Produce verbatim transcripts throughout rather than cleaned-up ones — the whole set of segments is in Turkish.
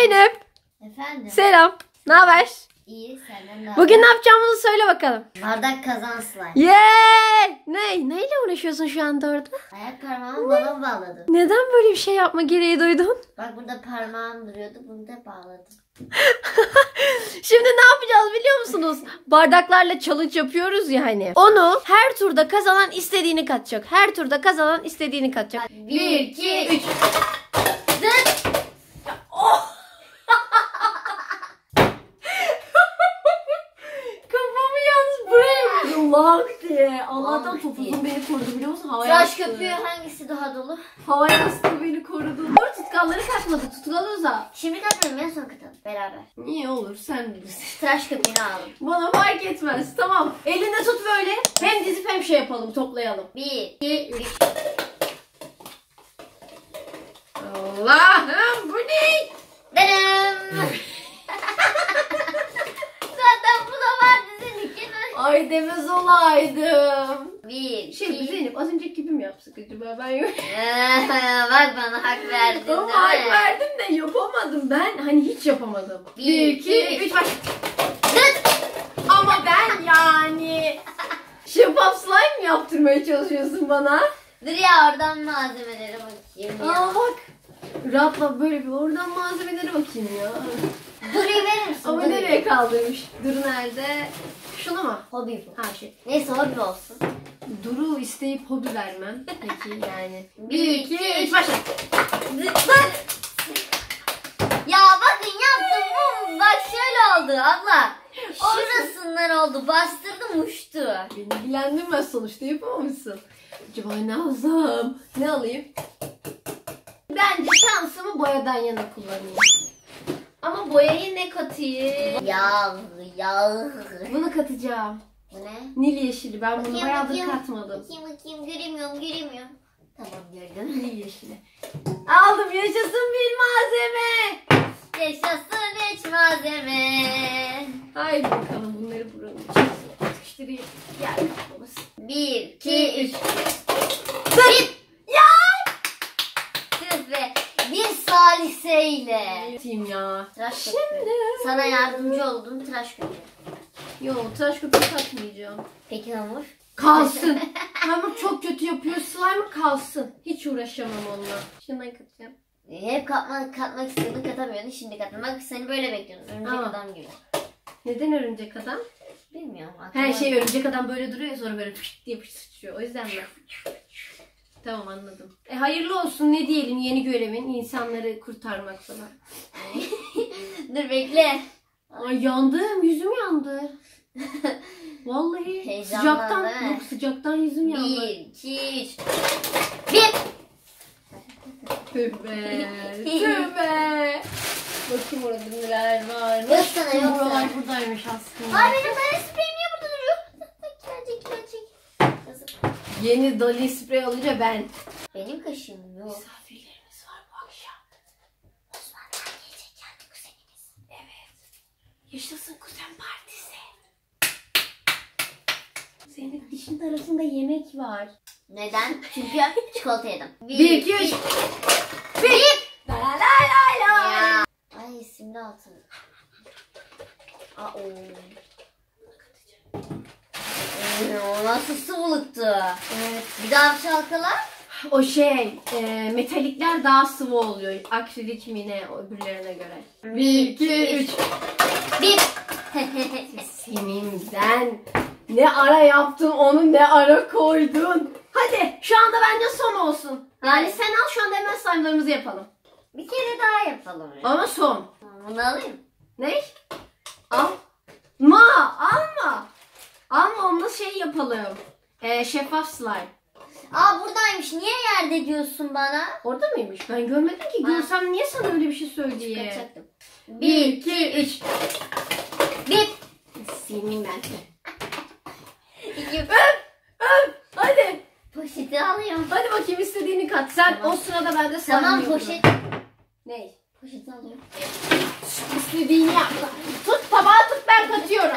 Zeynep. Efendim? Selam. Ne haber? İyi, senden ne Bugün ne yapacağımızı söyle bakalım. Bardak kazan slime. Yeah! Ne? Neyle uğraşıyorsun şu anda orada? Ayak parmağımı balon bağladım. Neden böyle bir şey yapma gereği duydun? Bak burada parmağım duruyordu, bunu da bağladım. Şimdi ne yapacağız biliyor musunuz? Bardaklarla challenge yapıyoruz ya hani. Onu her turda kazanan istediğini katacak. Her turda kazanan istediğini katacak. Bir, iki, üç. Zıt. Oh! Kafamı yalnız buraya vurdum. Lak diye. Allah'tan Lak topuzum diye. beni korudu biliyor musun? Havaya Tıraş astı. köpüğü hangisi daha dolu? Havaya astı beni korudu. Dur tutkalları katmadı. Tutkalı uza. Şimdi katmayalım, en son katalım beraber. Niye olur sen bilirsin. Tıraş köpüğünü aldım. Bana fark etmez. Tamam. Elinde tut böyle. Hem dizip hem şey yapalım. Toplayalım. Bir, iki, üç. Allah'ım bu ne? Denem. Zaten bu da var dizinin kenarı. Ay demez olaydım. Bir, Şey iki. Zeynep az önceki gibi mi yapsak acaba? Ben yok. Bak bana hak verdin Ama değil hak mi? verdim de yapamadım. Ben hani hiç yapamadım. Bir, Bir, iki, iki, üç, baş. Zıt. Ama ben yani şeffaf slime mi yaptırmaya çalışıyorsun bana? Dur ya, oradan malzemelere bakayım ya. Aa bak. Rahatla böyle bir oradan malzemelere bakayım ya. Duru'yu verir misin? Ama Duru'yu? nereye kaldırmış? Duru nerede? Şunu mu? Hobi bu. Ha şey. Neyse, hobi olsun. Duru isteyip hobi vermem. Peki yani. Bir, iki, üç, başla. Zıt, zıt. Ya bakın yaptım bu. Bak şöyle oldu abla. Şurasından oldu. Bastırdım, uçtu. Beni ilgilendirmez sonuçta yapamamışsın. Acaba ne alsam? Ne alayım? Bence şansımı boyadan yana kullanayım. Ama boyayı ne katayım? Yağ, yağ. Bunu katacağım. Bu ne? Nil yeşili. Ben bunu Bakayım, bayağıdır bakayım. katmadım. Bakayım bakayım, göremiyorum göremiyorum. Tamam, gördüm. Nil yeşili. Aldım, yaşasın bir malzeme. Yaşasın hiç malzeme. Haydi bakalım bunları buranın içine sıkıştırayım. Gel kafamız. Bir, iki, üç. Zıt! Ya! Tüh be. Bir saliseyle. Yapayım ya. Tıraş köpüğü. Şimdi. Sana yardımcı oldum, tıraş köpüğü. Yok, tıraş köpüğü katmayacağım. Peki hamur? Kalsın. Hamur çok kötü yapıyor. Slime kalsın. Hiç uğraşamam onunla. Şundan katacağım. Hep katmak, katmak istiyordun, katamıyordun, şimdi katma. Bak seni böyle bekliyordum, örümcek Aa. adam gibi. Neden örümcek adam? Bilmiyorum. Her aklıma- şey örümcek adam böyle duruyor ya sonra böyle pişt diye sıçrıyor. O yüzden mi? Tamam, anladım. E hayırlı olsun, ne diyelim, yeni görevin insanları kurtarmak falan. Dur bekle. Ay yandım, yüzüm yandı. Vallahi Heyecandan sıcaktan, değil mi? yok sıcaktan yüzüm yandı. Bir, iki, üç. Bir. Tüh be, tüh be. Bakayım orada neler var. Yok sana, yok Buralar sana. buradaymış aslında. Ay benim tane spreyim niye burada duruyor? Gelecek gelecek. Yazık. Yeni Dali sprey alınca ben. Benim kaşığım yok. Misafirlerimiz var bu akşam. Osman'dan gelecek yani kuzenimiz. Evet. Yaşasın kuzen partisi. Zeynep dişin arasında yemek var. Neden? Çünkü çikolata yedim. Bir, iki, üç. Bir. La la la la la. Ya. Ay simli altın. Aa o. Oo, nasıl sıvılıktı? Evet. Bir daha çalkala. O şey, e, metalikler daha sıvı oluyor. Akrilik mi ne öbürlerine göre. Bir, iki, üç. Bir. Seninden ne ara yaptın onu ne ara koydun. Hadi şu anda bence son olsun. Yani Evet. sen al şu anda hemen slime'larımızı yapalım. Bir kere daha yapalım. Ama son. Bunu alayım. Ne? Al. Ma alma. Alma, onunla şey yapalım. E, şeffaf slime. Aa buradaymış. Niye yerde diyorsun bana? Orada mıymış? Ben görmedim ki. Ha. Görsem niye sana öyle bir şey söyleyeyim? Kaçacaktım. Bir, iki, üç. Bir. Senin ben. İki. Öp, öp. Hadi. Poşeti alıyorum. Hadi bakayım istediğini kat. Sen Tamam. o sırada ben de slime Tamam yapıyorum. poşet. Ne? Poşeti alıyorum. İstediğini yap. Tut tabağı, tut ben katıyorum.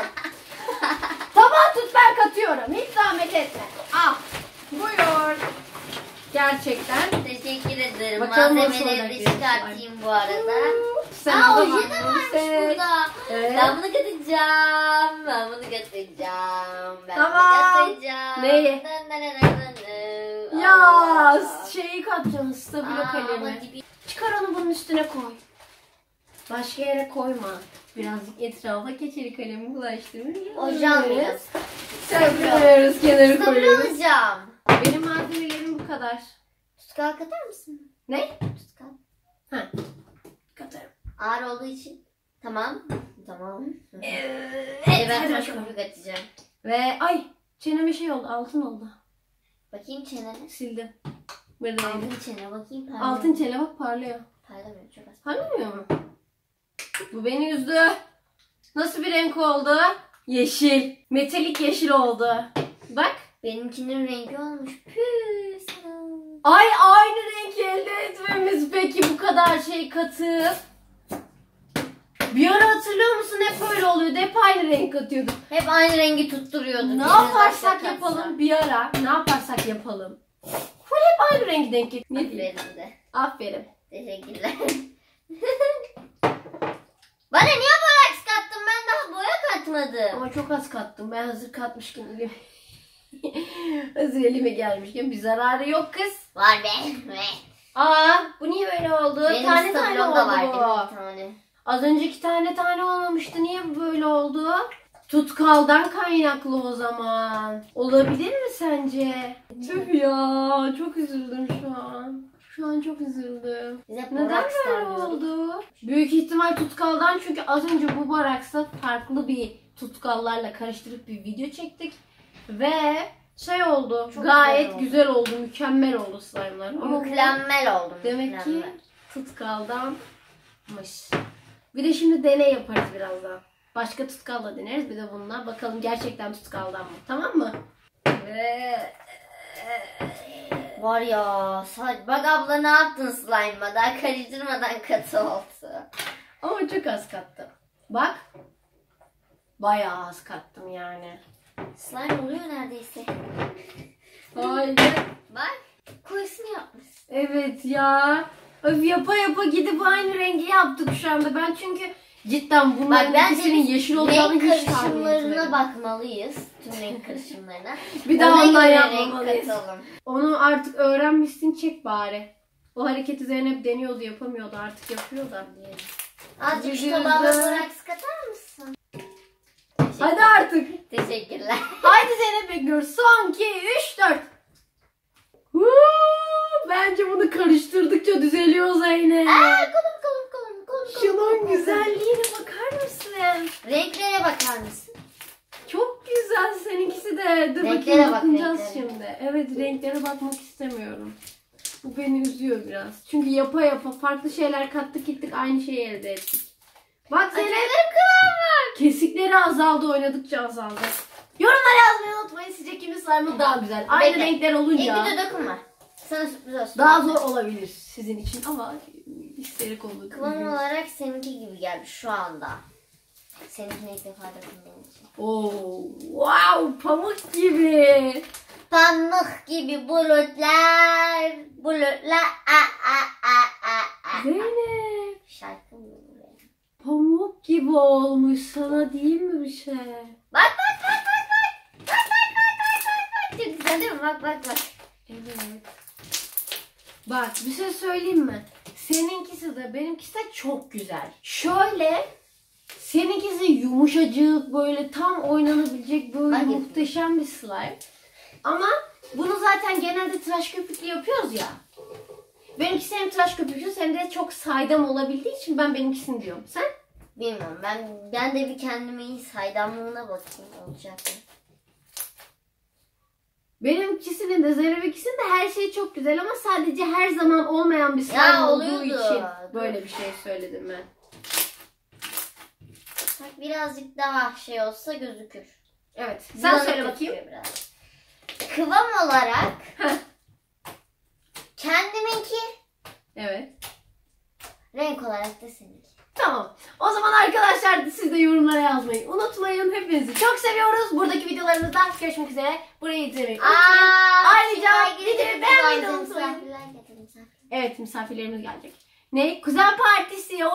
Tabağı tut ben katıyorum. Hiç zahmet etme. Al. Buyur. Gerçekten. Teşekkür ederim. Bakalım nasıl Malzemeleri de olacak çıkartayım bu arada. Sen Aa, o oje zaman de varmış işte- burada. Evet. Ben bunu götüreceğim. Ben bunu götüreceğim. Ben Tamam. bunu götüreceğim. Neyi? Dın dın dın dın dın. Ya Allah. şeyi katacaksın, stabilo Aa, kalemi. ama dibi- Çıkar onu bunun üstüne koy. Başka yere koyma. Birazcık etrafa keçeli kalemi bulaştırırız. Oje almayacağız. Serpiliyoruz, kenara Stabilo koyuyoruz. alacağım. Benim malzemelerim bu kadar. Tutkal katar mısın? Ne? Tutkal. Ha. Katarım. Ağır olduğu için. Tamam. Tamam. Evet. Hadi ben hadi tıraş bakalım. köpük atacağım. Ve ay çeneme şey oldu, altın oldu. Bakayım çenene. Sildim. Buradaydı. Altın çene bakayım. Parlıyor. Altın çene bak parlıyor. Parlamıyor çok az. Parlamıyor mu? Bu beni üzdü. Nasıl bir renk oldu? Yeşil. Metalik yeşil oldu. Bak. Benimkinin rengi olmuş. Püh sana. Ay aynı renk elde etmemiz peki bu kadar şey katıp. Bir ara hatırlıyor musun hep öyle oluyordu. Hep aynı renk katıyorduk. Hep aynı rengi tutturuyordu. Ne Biriniz yaparsak başka yapalım katsa. bir ara. Ne yaparsak yapalım. Full hep aynı renk denk getir. Ne diyeyim? Aferin de. Aferin. Teşekkürler. Bana niye boraks kattın? Ben daha boya katmadım. Ama çok az kattım. Ben hazır katmışken elime. hazır elime gelmişken bir zararı yok kız. Var be. Aa bu niye böyle oldu? Benim tane tane stabilom oldu da var bu. değil mi? Bir tane. Az önceki tane tane olmamıştı. Niye bu böyle oldu? Tutkaldan kaynaklı o zaman. Olabilir mi sence? Tüh ya. Çok üzüldüm şu an. Şu an çok üzüldüm. Biz hep Neden boraks böyle sarmıyorduk. oldu? Büyük ihtimal tutkaldan çünkü az önce bu baraksa farklı bir tutkallarla karıştırıp bir video çektik. Ve şey oldu. Çok gayet güzel güzel oldu. Mükemmel oldu slime'lar. Ama bu- Mükemmel oldum. Demek ki mükemmel. tutkaldanmış. Bir de şimdi deney yaparız birazdan. Başka tutkalla deneriz. Bir de bununla bakalım gerçekten tutkaldan mı? Tamam mı? Ve Var ya. sa- Bak abla ne yaptın slime'ma? Daha karıştırmadan katı oldu. ama çok az kattım. Bak. Bayağı az kattım yani. Slime oluyor neredeyse. Hayır. Bak. Koyusunu yapmış. Evet ya. Öf, yapa yapa gidip aynı rengi yaptık şu anda. Ben çünkü cidden bunların Bak bence ikisinin biz yeşil olacağını renk hiç tahmin karışımlarına etmedim. bakmalıyız. Tüm renk karışımlarına. Bir daha Ona ondan göre yapmamalıyız. renk katalım. Onu artık öğrenmişsin, çek bari. O hareketi Zeynep deniyordu, yapamıyordu, artık yapıyor da. Azıcık şu Yüzümüzde- tabağına boraks katar mısın? Hadi artık. Teşekkürler. Haydi Zeynep bekliyoruz. Son iki, üç, dört. Huu, bence bunu karıştırdıkça düzeliyor Zeynep. Aa, kolum kolum kolum kolum. Şunun güzelliğine bakar mısın? Renklere bakar mısın? Çok güzel seninkisi de. Dur Renklere bakayım bak, bakacağız renklere. şimdi. Evet, renklere bakmak istemiyorum. Bu beni üzüyor biraz. Çünkü yapa yapa farklı şeyler kattık gittik aynı şeyi elde ettik. Bak Zeynep. Acılarım kıvamı. Kesikleri azaldı, oynadıkça azaldı. Yorumlara yazmayı unutmayın. Sizce kimin slime'ı daha güzel? Aynı Bekle. renkler olunca Elbide dokunma. Sana sürpriz olsun. daha zor olabilir sizin için ama isterik olduğu Kıvam olarak seninki gibi geldi şu anda. Seninkine ilk defa dokunduğum için. Oo, wow, pamuk gibi. Pamuk gibi bulutlar. Bulutlar. A a a a a. Zeynep, Şarkı mı bu benim? pamuk gibi olmuş, sana değil mi bir şey? Bak bak bak bak bak. Bak bak bak bak bak bak. Çok güzel değil mi? Bak bak bak. Evet. Bak bir şey söyleyeyim mi? Seninkisi de benimkisi de çok güzel. Şöyle seninkisi yumuşacık, böyle tam oynanabilecek böyle Bak muhteşem bir slime. Ama bunu zaten genelde tıraş köpüklü yapıyoruz ya. Benimkisi hem tıraş köpüklü hem de çok saydam olabildiği için ben benimkisini diyorum. Sen? Bilmiyorum. Ben ben de bir kendimin saydamlığına bakayım olacak mı? Benimkisinin de Zeynep'inkisinin de her şey çok güzel ama sadece her zaman olmayan bir slime Ya, olduğu oluyordu. için böyle bir şey söyledim ben. Bak birazcık daha şey olsa gözükür. Evet. Sen Bulanık söyle bakayım. gözüküyor biraz. Kıvam olarak kendiminki, Evet. renk olarak da seninki. Tamam. O zaman arkadaşlar siz de yorumlara yazmayı unutmayın. Hepinizi çok seviyoruz. Buradaki videolarımızda görüşmek üzere. Burayı izlemeyi unutmayın. Ayrıca videoyu beğenmeyi de unutmayın. Evet, misafirlerimiz gelecek. Ne? Kuzen partisi.